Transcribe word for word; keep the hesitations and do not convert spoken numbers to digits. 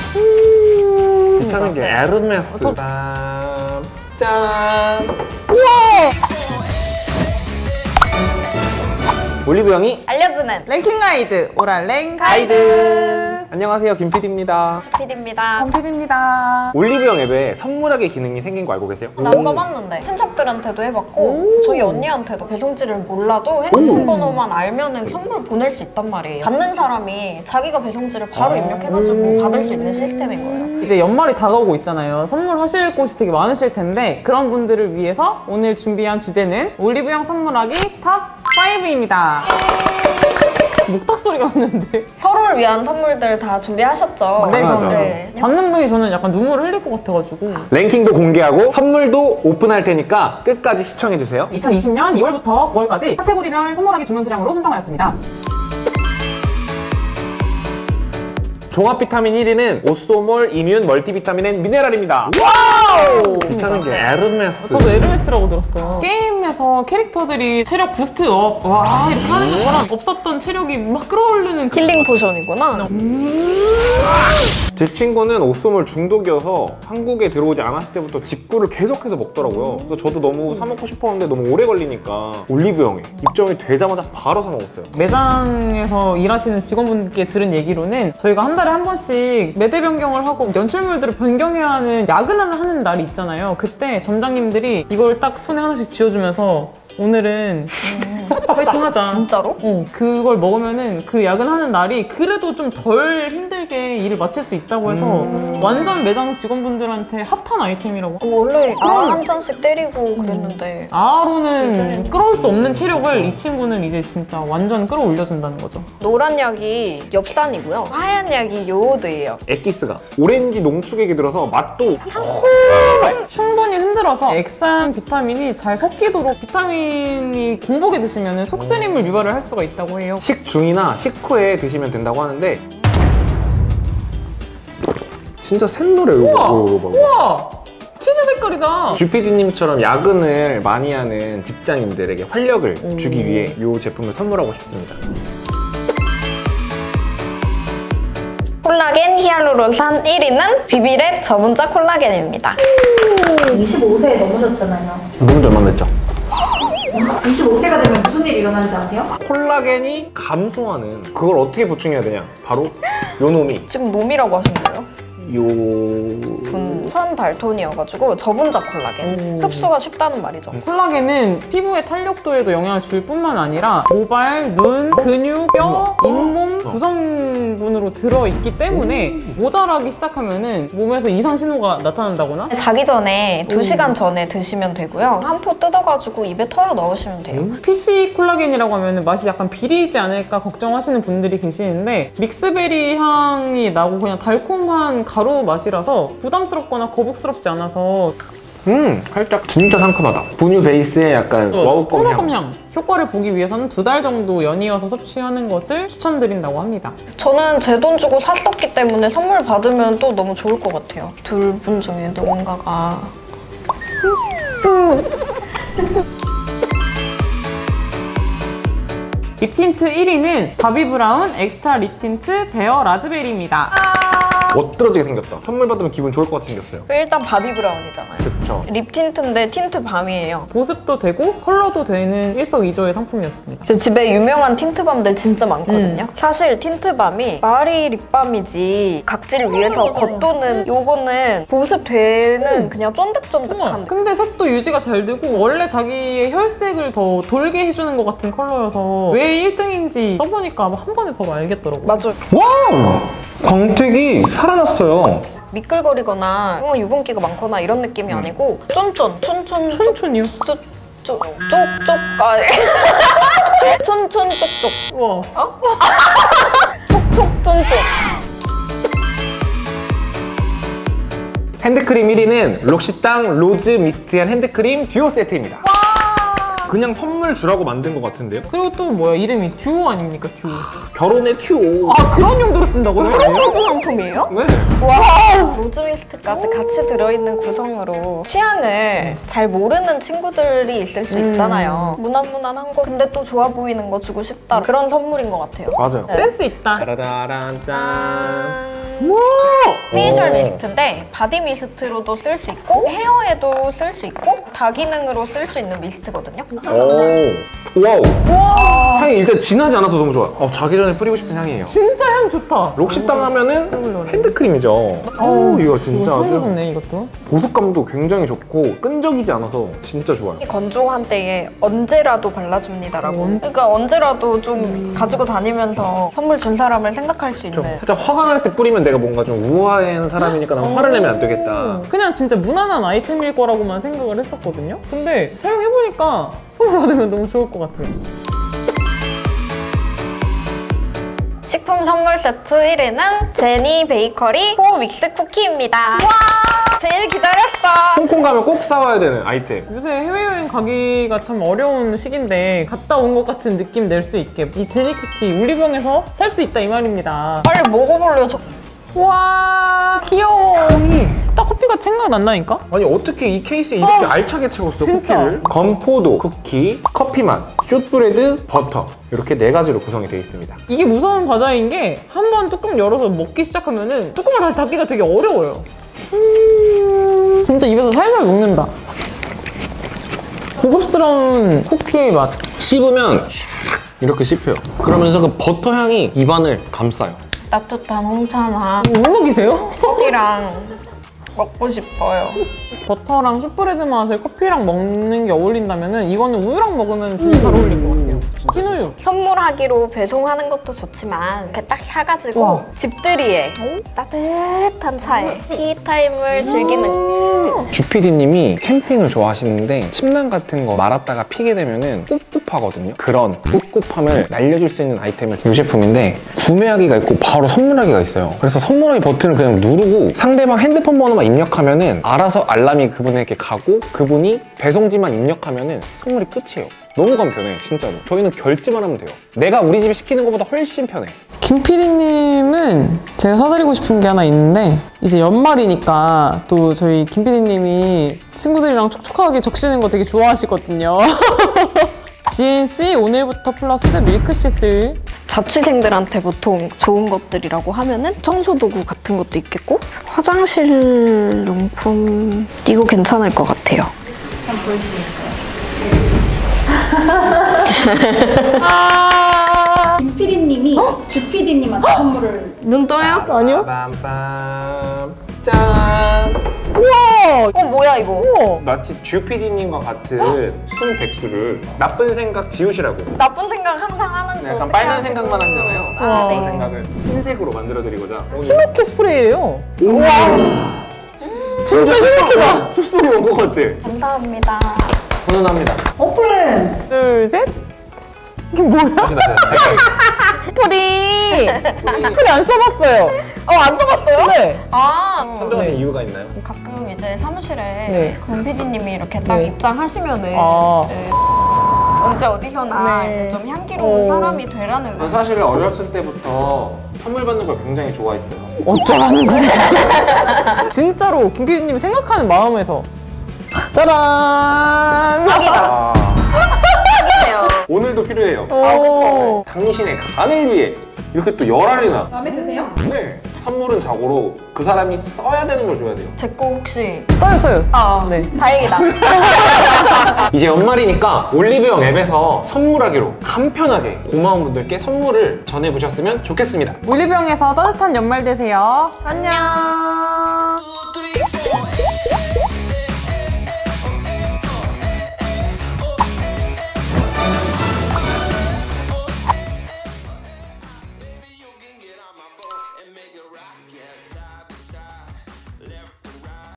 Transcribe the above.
음 괜찮은 게 에르메스. 저... 짠! 짠! 우와! 올리브영이 알려주는 랭킹 가이드 오랄랭 가이드. 가이드. 안녕하세요, 김피디입니다. 주피디입니다. 범피디입니다. 올리브영 앱에 선물하기 기능이 생긴 거 알고 계세요? 난 써봤는데 친척들한테도 해봤고 저희 언니한테도 배송지를 몰라도 핸드폰 번호만 알면은 선물 보낼 수 있단 말이에요. 받는 사람이 자기가 배송지를 바로 입력해가지고 받을 수 있는 시스템인 거예요. 이제 연말이 다가오고 있잖아요. 선물하실 곳이 되게 많으실 텐데 그런 분들을 위해서 오늘 준비한 주제는 올리브영 선물하기 탑 파이브입니다. 목탁 소리가 났는데. 서로를 위한 선물들 다 준비하셨죠? 네, 맞아. 네. 받는 분이 저는 약간 눈물을 흘릴 것 같아가지고. 랭킹도 공개하고 선물도 오픈할 테니까 끝까지 시청해주세요. 이천이십 년 이월부터 구월까지 카테고리별 선물하기 주문 수량으로 선정하였습니다. 종합 비타민 일 위는 오쏘몰 이뮨 멀티비타민 앤 미네랄입니다. 와우! 괜찮은 게 에르메스. 저도 에르메스라고 들었어요. 게임에서 캐릭터들이 체력 부스트업 와 이렇게 하는 것처럼 없었던 체력이 막 끌어오르는 그... 힐링 포션이구나. 제 친구는 오쏘몰 중독이어서 한국에 들어오지 않았을 때부터 직구를 계속해서 먹더라고요. 그래서 저도 너무 사 먹고 싶었는데 너무 오래 걸리니까 올리브영에 입점이 되자마자 바로 사 먹었어요. 매장에서 일하시는 직원분께 들은 얘기로는 저희가 한 달에 한 번씩 매대 변경을 하고 연출물들을 변경해야 하는 야근을 하는 날이 있잖아요. 그때 점장님들이 이걸 딱 손에 하나씩 쥐어주면서 오늘은 파이팅 하자. 진짜로? 어, 그걸 먹으면은 그 야근하는 날이 그래도 좀 덜 힘들게 일을 마칠 수 있다고 해서 음. 완전 매장 직원분들한테 핫한 아이템이라고. 어, 원래 아, 한 잔씩 때리고 그랬는데 아로는 이제는- 끌어올 수 없는 체력을 이 친구는 이제 진짜 완전 끌어올려준다는 거죠. 노란 약이 엽산이고요. 하얀 약이 요오드예요. 엑기스가 오렌지 농축액이 들어서 맛도 충분히 흔들어서 액상 비타민이 잘 섞이도록 비타민이 공복에 드시면 속쓰림을 유발을 할 수가 있다고 해요. 식중이나 식후에 드시면 된다고 하는데 진짜 샛노래 이거 우와! 이거 봐. 우와! 치즈 색깔이다. 주피디님처럼 야근을 많이 하는 직장인들에게 활력을 음. 주기 위해 이 제품을 선물하고 싶습니다. 콜라겐 히알루론산 일 위는 비비랩 저분자 콜라겐입니다. 이십오 세 넘으셨잖아요. 너무 잘 만났죠? 이십오 세가 되면 무슨 일이 일어나는지 아세요? 콜라겐이 감소하는 그걸 어떻게 보충해야 되냐? 바로 요 놈이 지금 놈이라고 하신 거예요? 요... 분선 달톤이어가지고 저분자 콜라겐. 음. 흡수가 쉽다는 말이죠. 콜라겐은 피부의 탄력도에도 영향을 줄 뿐만 아니라 모발, 눈, 근육, 뼈, 잇몸 구성분으로 들어있기 때문에 모자라기 시작하면은 몸에서 이상 신호가 나타난다거나 자기 전에 두 시간 전에 드시면 되고요. 한 포 뜯어가지고 입에 털어 넣으시면 돼요. 피씨 콜라겐이라고 하면 맛이 약간 비리지 않을까 걱정하시는 분들이 계시는데 믹스베리 향이 나고 그냥 달콤한 가루 맛이라서 부담스럽거나 거북스럽지 않아서 음! 살짝 진짜 상큼하다. 분유 베이스에 약간 와우껌 향. 콩나물 향 효과를 보기 위해서는 두 달 정도 연이어서 섭취하는 것을 추천드린다고 합니다. 저는 제 돈 주고 샀었기 때문에 선물 받으면 또 너무 좋을 것 같아요. 둘 분 중에 누군가가 립 틴트 일 위는 바비브라운 엑스트라 립 틴트 베어 라즈베리입니다. 멋들어지게 생겼다. 선물 받으면 기분 좋을 것 같이 생겼어요. 일단 바비 브라운이잖아요. 그쵸. 립 틴트인데 틴트 밤이에요. 보습도 되고 컬러도 되는 일석이조의 상품이었습니다. 제 집에 유명한 틴트밤들 진짜 많거든요. 음. 사실 틴트밤이 말이 립밤이지 각질 위에서 겉도는 요거는 보습되는 그냥 쫀득쫀득한 느낌. 근데 색도 유지가 잘 되고 원래 자기의 혈색을 더 돌게 해주는 것 같은 컬러여서 왜 일 등인지 써보니까 한 번에 봐도 알겠더라고요. 맞아요. 와우! 광택이 살아났어요. 미끌거리거나 뭐 유분기가 많거나 이런 느낌이 아니고 쫀쫀, 촌촌, 촌촌이요? 쪽쪽, 쪽쪽, 아 촌촌, 쪽쪽. 우와. 촉촉, 쫀쫀. 핸드크림 일 위는 록시땅 로즈 미스티한 핸드크림 듀오 세트입니다. 그냥 선물 주라고 만든 것 같은데요? 그리고 또 뭐야 이름이 듀오 아닙니까 듀오. 결혼의 듀오. 아 그런 용도로 쓴다고요? 프로포즈 상품이에요? 네. 와 로즈미스트까지 같이 들어있는 구성으로 취향을 잘 모르는 친구들이 있을 수 음. 있잖아요. 무난무난한 거 근데 또 좋아 보이는 거 주고 싶다 그런 선물인 것 같아요. 맞아요. 네. 센스 있다. 따라다란 짠. 짠. 페이셜 오. 미스트인데 바디 미스트로도 쓸 수 있고 헤어에도 쓸 수 있고 다기능으로 쓸 수 있는 미스트거든요. 오, 와우. 향이 일단 진하지 않아서 너무 좋아요. 어, 자기 전에 뿌리고 싶은 향이에요. 진짜 향 좋다. 록시땅 하면은 핸드크림이죠. 오, 이거 진짜 이거 아주 좋네 이것도. 보습감도 굉장히 좋고 끈적이지 않아서 진짜 좋아요. 이 건조한 때에 언제라도 발라줍니다라고. 언- 그러니까 언제라도 좀 가지고 다니면서 선물 준 사람을 생각할 수 좀 있는. 살짝 화가 날 때 뿌리면 내가 뭔가 좀 우아한 사람이니까 난 화를 내면 안 되겠다. 그냥 진짜 무난한 아이템일 거라고만 생각을 했었거든요. 근데 사용해보니까 선물 받으면 너무 좋을 것 같아요. 식품 선물 세트 일 위는 제니 베이커리 포 믹스 쿠키입니다. 와! 제일 기다렸어. 홍콩 가면 꼭 사와야 되는 아이템. 요새 해외여행 가기가 참 어려운 시기인데 갔다 온 것 같은 느낌 낼 수 있게 이 제니 쿠키 올리브영에서 살 수 있다 이 말입니다. 빨리 먹어볼래요. 저... 와 귀여워. 딱 커피가 생각난다니까? 아니 어떻게 이 케이스에 이렇게 알차게 채웠어 진짜. 쿠키를? 건포도, 쿠키, 커피맛, 숏브레드, 버터 이렇게 네 가지로 구성이 되어 있습니다. 이게 무서운 과자인 게 한 번 뚜껑 열어서 먹기 시작하면은 뚜껑을 다시 닫기가 되게 어려워요. 음... 진짜 입에서 살살 녹는다. 고급스러운 쿠키의 맛. 씹으면 이렇게 씹혀요. 그러면서 그 버터 향이 입안을 감싸요. 따뜻한 홍차나 뭐 먹이세요? 커피랑 먹고 싶어요. 버터랑 슈프레드 맛을 커피랑 먹는 게 어울린다면은 이거는 우유랑 먹으면 되게 잘 어울릴 것 같아요. 흰우유. 선물하기로 배송하는 것도 좋지만 이렇게 딱 사가지고 와. 집들이에 따뜻한 차에 티타임을 즐기는. 주피디님이 캠핑을 좋아하시는데 침낭 같은 거 말았다가 피게 되면은 꿉꿉하거든요. 그런 꿉꿉함을 날려줄 수 있는 아이템이 이 제품인데 구매하기가 있고 바로 선물하기가 있어요. 그래서 선물하기 버튼을 그냥 누르고 상대방 핸드폰 번호만 입력하면은 알아서 알람이 그분에게 가고 그분이 배송지만 입력하면은 선물이 끝이에요. 너무 간편해 진짜로. 저희는 결제만 하면 돼요. 내가 우리 집에 시키는 것보다 훨씬 편해. 김피디님은 제가 사드리고 싶은 게 하나 있는데 이제 연말이니까 또 저희 김피디님이 친구들이랑 촉촉하게 적시는 거 되게 좋아하시거든요. 지엔씨 오늘부터 플러스 밀크시슬. 자취생들한테 보통 좋은 것들이라고 하면은 청소도구 같은 것도 있겠고 화장실 용품 이거 괜찮을 것 같아요. 한번 보여주시겠어요? 아 김피디님이 주피디님한테 선물을 눈 떠요? 아니요? 빰빰 짠! 우와! 어 뭐야 이거? 우와! 마치 주피디님과 같은 순백수를 나쁜 생각 지우시라고. 나쁜 생각 항상 하는 중. 약간 빨간 생각만 하시잖아요. 아, 그런 네. 생각을 흰색으로 만들어드리고자 오늘 히노키 스프레이래요. 진짜 숲속이다! 숲속에 온 것 같아. 감사합니다. 훈훈합니다. 오픈! 둘, 셋. 이게 뭐야? 다시 다시 다시. 풀이! 풀이 안 써봤어요. 어 안 써봤어요? 네. 아 선정하신 이유가 있나요? 가끔 이제 사무실에 네. 금 피디님이 이렇게 딱 네. 입장하시면은 아. 이제 언제 어디서나 네. 이제 좀 향기로운 어. 사람이 되라는 전 사실 어렸을 때부터 선물 받는 걸 굉장히 좋아했어요. 어쩌라는 거야? 진짜로 김 피디님이 생각하는 마음에서 짜란! 딱이다. 아, 딱이네요. 오늘도 필요해요. 아 그쵸. 당신의 간을 위해 이렇게 또 열알이나. 마음에 드세요? 네. 선물은 자고로 그 사람이 써야 되는 걸 줘야 돼요. 제 거 혹시 써요, 써요. 아 네. 다행이다. 이제 연말이니까 올리브영 앱에서 선물하기로 간편하게 고마운 분들께 선물을 전해보셨으면 좋겠습니다. 올리브영에서 따뜻한 연말 되세요. 안녕.